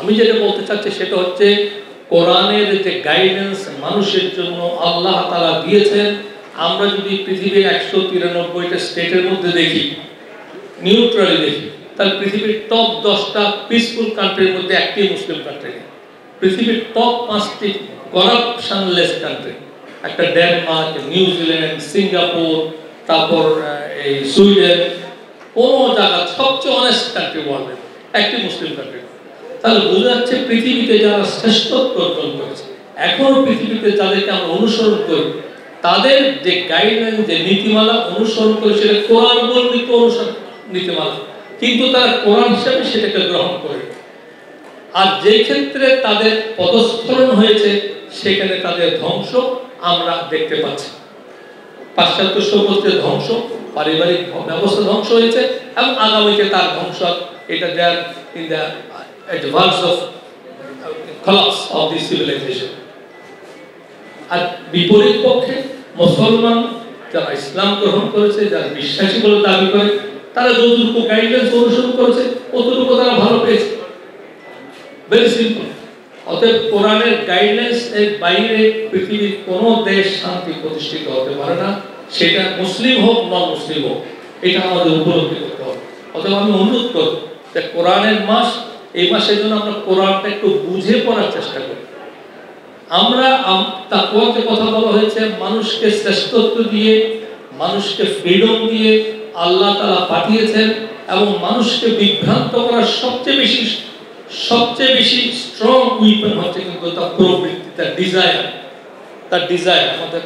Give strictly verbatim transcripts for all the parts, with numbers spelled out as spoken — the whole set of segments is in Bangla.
আমি যেটা বলতে চাচ্ছি সেটা হচ্ছে কোরআনের যে গাইডেন্স মানুষের জন্য আল্লাহ তাআলা দিয়েছেন, আমরা যদি পৃথিবীর একশো তিরানব্বইটা স্টেটের মধ্যে দেখি, নিউট্রালি দেখি, তাহলে পৃথিবীর টপ দশটা পিসফুল কান্ট্রির মধ্যে একটি মুসলিম কান্ট্রি, পৃথিবীর টপ পাঁচটি করাপশনলেস কান্ট্রি, একটা ডেনমার্ক, নিউজিল্যান্ড, সিঙ্গাপুর, তারপর এই সুইডেন, কোনো জায়গা সবচেয়ে অনেস্ট কান্ট্রি ওয়ার্ল্ডের একটি মুসলিম কান্ট্রি। তাহলে বোঝা যাচ্ছে পৃথিবীতে যারা শ্রেষ্ঠত্ব অর্জন করেছে, এখনো পৃথিবীতে যাদেরকে আমরা অনুসরণ করি, তাদের যে গাইডলাইন, যে নীতিমালা অনুসরণ করে, সেটা কোরআন বর্ণিত অনুসরণ নীতিমালা, কিন্তু তারা কোরআন হিসাবে সেটাকে গ্রহণ করে। আর যে ক্ষেত্রে তাদের পদস্খলন হয়েছে, সেখানে তাদের ধ্বংস আমরা দেখতে পাচ্ছি। পাশ্চাত্য সভ্যতার ধ্বংস, পারিবারিক ব্যবস্থা ধ্বংস হয়েছে, এবং আগামীতে তার ধ্বংস, এটা there in the advance of collapse of this civilization. আর বিপরীত পক্ষে মুসলমান যারা ইসলাম গ্রহণ করেছে, যারা বিশ্বাসী বলে দাবি করে, তারা যতটুকু গাইডলাইন্স অনুসরণ করেছে ততটুকু তারা ভালো পেয়েছে। Very simple. অতএব কোরআনের গাইডলাইন্স এর বাইরে পৃথিবীর কোনো দেশ শান্তি প্রতিষ্ঠিত হতে পারে না, সেটা মুসলিম হোক নন মুসলিম হোক, এটা আমাদের উপলব্ধি করতে হবে। অতএব আমি অনুরোধ করব যে কোরআনের মাস, এই মাসের জন্য আমরা কোরআনটা একটু বুঝে পড়ার চেষ্টা করি। আমরা তাকওয়াতে কথা বলা হয়েছে, মানুষকে শ্রেষ্ঠত্ব দিয়ে, মানুষকে ফ্রিডম দিয়ে আল্লাহ তাআলা পাঠিয়েছেন, এবং মানুষকে বিভ্রান্ত করার সবচেয়ে বেশি সবচেয়ে বেশি স্ট্রং উইপন হচ্ছে কিন্তু তার প্রবৃত্তি, তার ডিজায়ার, তার ডিজায়ার আমাদের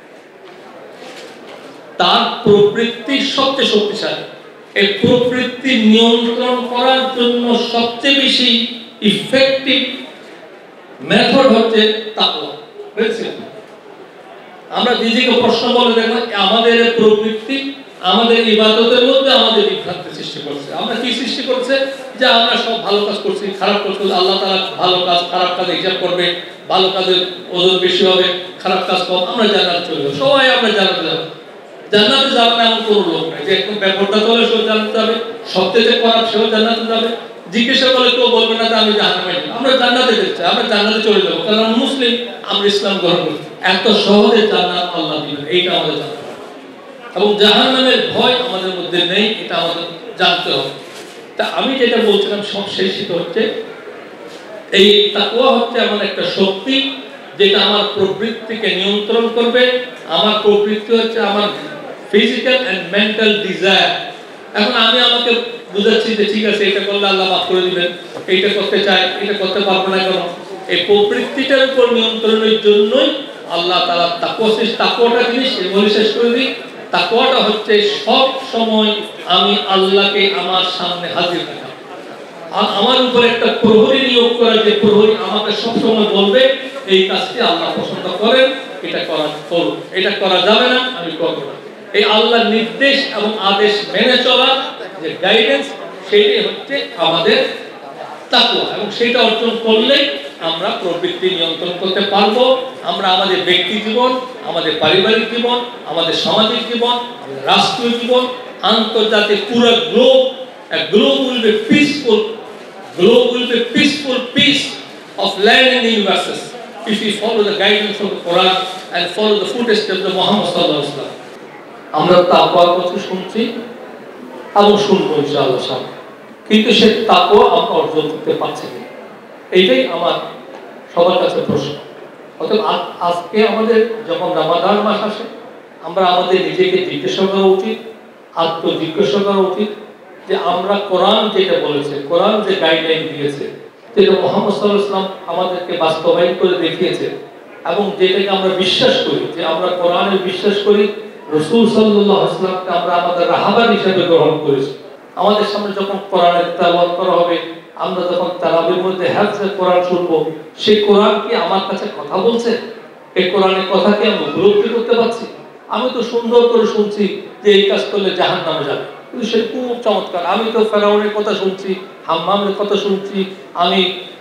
তার প্রবৃত্তি সবচেয়ে শক্তিশালী। এই প্রবৃত্তি নিয়ন্ত্রণ করার জন্য সবচেয়ে বেশি ইফেক্টিভ মেথড হচ্ছে তাকওয়া। আমরা নিজেকে প্রশ্ন বলে দেখো, আমাদের প্রবৃত্তি আমাদের ইবাদতের মধ্যে আমাদের বিভ্রান্তি সৃষ্টি করছে। আমরা কি সৃষ্টি করছে? যে আমরা সব ভালো কাজ করছি, খারাপ কাজ করছি, আল্লাহ তাআলা ভালো কাজ খারাপ কাজ হিসাব করবে, ভালো কাজের ওজন বেশি হবে, খারাপ কাজ কম, আমরা জান্নাতে চলে যাবো, সবাই আমরা জান্নাতে যাবো। জান্নাতে যাবে না এমন কোনো লোক নাই যে একদম ব্যাপারটা চলে সেও জান্নাতে যাবে, সবচেয়ে খারাপ সেও জান্নাতে যাবে। জিজ্ঞাসা করলে কেউ বলবে না যে আমি জাহান্নামে যাব, আমরা জান্নাতে যেতে চাই, আমরা জান্নাতে চলে যাবো, কারণ আমরা মুসলিম, আমরা ইসলাম গ্রহণ করি। এত সহজে জান্নাত আল্লাহ দিবেন, এইটা আমাদের জানতে হবে, এবং জাহান্নামের ভয় আমাদের মধ্যে নেই, এটা আমাদের জানতে হবে। তা আমি যেটা বলছিলাম সব শেষ হচ্ছে, এই তাকওয়া হচ্ছে এমন একটা শক্তি যেটা আমার প্রবৃত্তিকে নিয়ন্ত্রণ করবে। আমার প্রবৃত্তি হচ্ছে আমার ফিজিক্যাল এন্ড মেন্টাল ডিজায়ার। এখন আমি আমাকে বুঝাচ্ছি যে ঠিক আছে, এটা করলে আল্লাহ মাফ করে দিবেন, এইটা করতে চাই, এটা করতে পারবো না কেন? এই প্রবৃত্তিটার উপর নিয়ন্ত্রণের জন্যই আল্লাহ তাআলা তাকওয়া, তাকওয়াটা জিনিস বলে শেষ করে দিই। তাকওয়াটা হচ্ছে সব সময় আমি আল্লাহকে আমার সামনে হাজির রাখা, আর আমার উপর একটা প্রহরী নিয়োগ করা, যে প্রহরী আমাকে সব সময় বলবে এই কাজটি আল্লাহ পছন্দ করেন, এটা করা করো, এটা করা যাবে না, আমি করব না। এই আল্লাহর নির্দেশ এবং আদেশ মেনে চলা যে গাইডেন্স, সেইটাই হচ্ছে আমাদের তাকওয়া, এবং সেটা অর্জন করলে আমরা প্রবৃত্তি নিয়ন্ত্রণ করতে পারবো। আমরা আমাদের ব্যক্তি জীবন, আমাদের পারিবারিক জীবন, আমাদের সামাজিক জীবন, আমাদের রাষ্ট্রীয় জীবন, আন্তর্জাতিক পুরো globe, a globe will be peaceful, globe will be peaceful peace of land and universes if we follow the guidance of the Quran and follow the footsteps of Muhammad sallallahu alaihi wasallam. আমরা তাকওয়ার কথা শুনছি এবং শুনবো ইনশাআল্লাহ সামনে, কিন্তু সে তাকওয়া আমরা অর্জন করতে পারছি না, এইটাই আমার সবার কাছে প্রশ্ন। অতএব আজকে আমাদের যখন রমাদান মাস আসে, আমরা আমাদের নিজেকে জিজ্ঞাসা করা উচিত, আত্মজিজ্ঞাসা করা উচিত যে আমরা কোরআন যেটা বলেছে, কোরআন যে গাইডলাইন দিয়েছে, যেটা মুহাম্মদ সাল্লাল্লাহু আলাইহি ওয়াসাল্লাম আমাদেরকে বাস্তবায়ন করে দেখিয়েছে, এবং যেটাকে আমরা বিশ্বাস করি, যে আমরা কোরআনে বিশ্বাস করি, রাসূল সাল্লাল্লাহু আলাইহি ওয়াসাল্লামকে আমরা আমাদের রাহাবার হিসেবে গ্রহণ করেছি। আমাদের সামনে যখন কোরআনের তেলাওয়াত করা হবে, আমরা যখন তারাবির মধ্যে হাফেজে কোরআন শুনবো, সেই কোরআন কি আমার কাছে কথা বলছে? এই কোরআনের কথা কি আমি উপলব্ধি করতে পারছি? আমি তো সুন্দর করে শুনছি যে এই কাজ করলে জাহান্নামে যাবে, কিন্তু সে খুব চমৎকার। আমি তো ফেরাউনের কথা শুনছি, হাম্মামের কথা শুনছি, আমি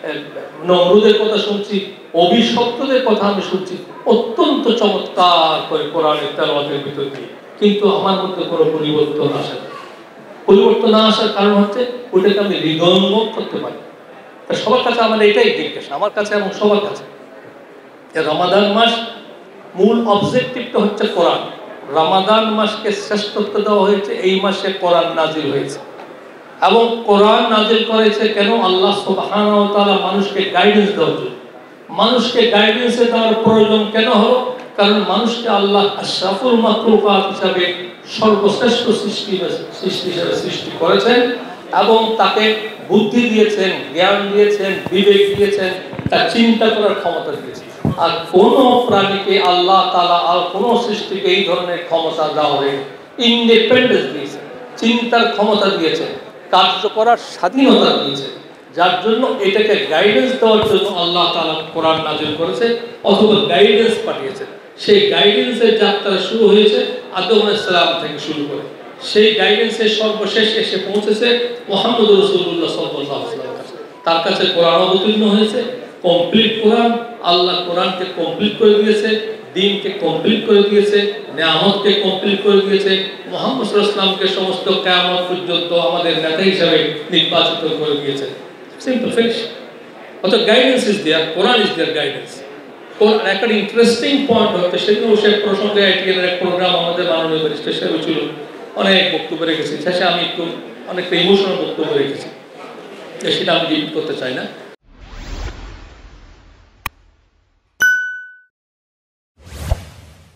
নমরুদের কথা শুনছি, অভিশপ্তদের কথা আমি শুনছি, অত্যন্ত চমৎকার করে কোরআনের তেলাওয়াতের ভিতর দিয়ে, কিন্তু আমার মধ্যে কোনো পরিবর্তন আসে না। পরিবর্তন না আসার কারণ হচ্ছে ওটাকে আমি হৃদয়ঙ্গম করতে পারি। তা সবার কাছে আমাদের এটাই জিজ্ঞাসা, আমার কাছে এবং সবার কাছে, যে রমাদান মাস মূল অবজেক্টিভটা হচ্ছে কোরআন। রমাদান মাসকে শ্রেষ্ঠত্ব দেওয়া হয়েছে, এই মাসে কোরআন নাজিল হয়েছে এবং কোরআন নাজিল করেছে কেন? আল্লাহ সুবহানাহু ওয়া তাআলা মানুষকে গাইডেন্স দেওয়ার জন্য। মানুষকে গাইডেন্স দেওয়ার প্রয়োজন কেন হলো? কারণ মানুষকে আল্লাহ আশরাফুল মাখলুকাত হিসাবে সর্বশ্রেষ্ঠ সৃষ্টি সৃষ্টি হিসাবে সৃষ্টি করেছেন এবং তাকে বুদ্ধি দিয়েছেন, জ্ঞান দিয়েছেন, বিবেক দিয়েছেন, তার চিন্তা করার ক্ষমতা দিয়েছেন। আর কোন প্রাণীকে আল্লাহ তাআলা আর কোন সৃষ্টিকে এই ধরনের ক্ষমতা দেওয়া হয়? ইন্ডিপেন্ডেন্স দিয়েছে, চিন্তার ক্ষমতা দিয়েছে, কার্য করার স্বাধীনতা দিয়েছে, যার জন্য এটাকে গাইডেন্স দেওয়ার জন্য আল্লাহ তাআলা কোরআন নাযিল করেছে অথবা গাইডেন্স পাঠিয়েছেন। সেই গাইডেন্সের যাত্রা শুরু হয়েছে আদম আলাইহিস সালাম থেকে শুরু করে, সেই গাইডেন্সের সর্বশেষ এসে পৌঁছেছে মুহাম্মদ রাসূলুল্লাহ সাল্লাল্লাহু আলাইহি ওয়াসাল্লামের কাছে। তার কাছে কোরআন অবতীর্ণ হয়েছে, কমপ্লিট কোরআন। আল্লাহ কোরআনকে কমপ্লিট করে দিয়েছে, দ্বীনকে কমপ্লিট করে দিয়েছে, নিয়ামতকে কমপ্লিট করে দিয়েছে, মুহাম্মদ সাল্লাল্লাহু আলাইহি ওয়াসাল্লামকে সমস্ত কিয়ামত পর্যন্ত আমাদের নেতা হিসেবে নির্বাচিত করে দিয়েছে। Simple finish. অর্থাৎ guidance is there, Quran is there guidance. কোরআন একটা ইন্টারেস্টিং পয়েন্ট হচ্ছে, সেদিন সে প্রসঙ্গে আইটিএল এর এক প্রোগ্রাম আমাদের মাননীয় ব্যারিস্টার সাহেব ছিল, অনেক বক্তব্য রেখেছি, শেষে আমি একটু অনেকটা ইমোশনাল বক্তব্য রেখেছি, সেটা আমি রিপিট করতে চাই না।